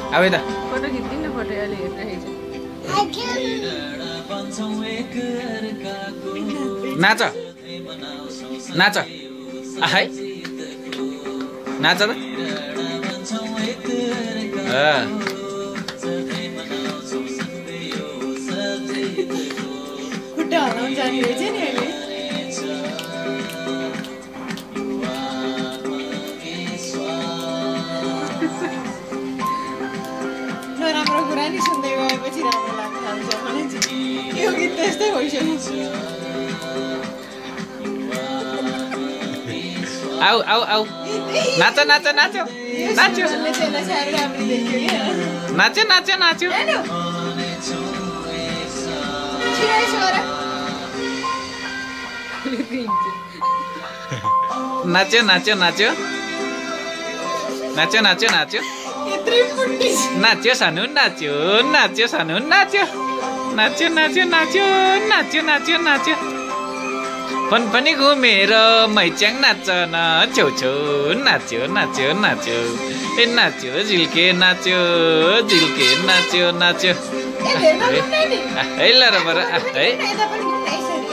अब यता photo खिच्दिनु photo अलि हेरिरहेको नाच नाच है नाच त खुट्टा हल्लाउनु जाने रहेछ नि अहिले नराम्रो कुरा नि सुन्दै गएपछि राम्रो लाग्न थाल्छ मलाई चाहिँ यो गीत त्यस्तै भइसक्यो आऊ आऊ आऊ नाच नाच नाच नाच नाच्यो नाच्यो नाच्यो नाच्यो नाच्यो नाच्यो नाच्यो नाच्यो नाच्यो नाच्यो सानो नाच्यो नाच्यो सानो नाच्यो नाच्यो नाच्यो नाच्यो नाच्यो नाच्यो नाच्यो पनि घुमेर मैच्याङ नाच्छ न छेउछेउ नाच्यो नाच्यो नाच्यो ए नाच्यो झिल्के नाच्यो नाच्यो नाच्यो है ल र बर है